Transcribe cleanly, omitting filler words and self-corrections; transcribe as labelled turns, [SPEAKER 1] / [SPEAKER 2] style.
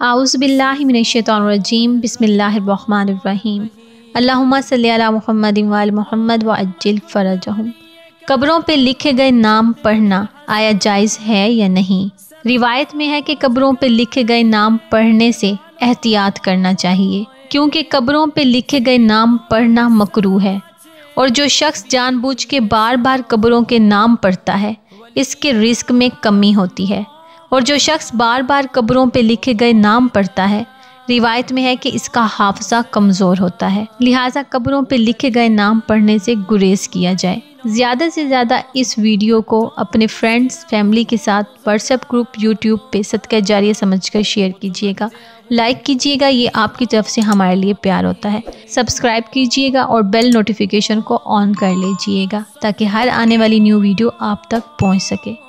[SPEAKER 1] आउज़ुबिल्लाहि मिनश्शैतानिर्रजीम बिस्मिल्लाहिर्रहमानिर्रहीम अल्लाहुम्मा सल्लि अला मुहम्मदिन व आलि मुहम्मद व अज्जिल फ़रजहुम। कब्रों पे लिखे गए नाम पढ़ना आया जायज़ है या नहीं? रिवायत में है कि कब्रों पे लिखे गए नाम पढ़ने से एहतियात करना चाहिए, क्योंकि कब्रों पे लिखे गए नाम पढ़ना मकरूह है और जो शख्स जानबूझ के बार बार कब्रों के नाम पढ़ता है इसके रिस्क में कमी होती है, और जो शख्स बार बार कब्रों पे लिखे गए नाम पढ़ता है रिवायत में है कि इसका हाफजा कमज़ोर होता है। लिहाजा कब्रों पे लिखे गए नाम पढ़ने से गुरेज किया जाए। ज़्यादा से ज़्यादा इस वीडियो को अपने फ्रेंड्स फैमिली के साथ व्हाट्सएप ग्रुप यूट्यूब पे सदका जारिया समझकर शेयर कीजिएगा, लाइक कीजिएगा, ये आपकी तरफ से हमारे लिए प्यार होता है। सब्सक्राइब कीजिएगा और बेल नोटिफिकेशन को ऑन कर लीजिएगा ताकि हर आने वाली न्यू वीडियो आप तक पहुँच सके।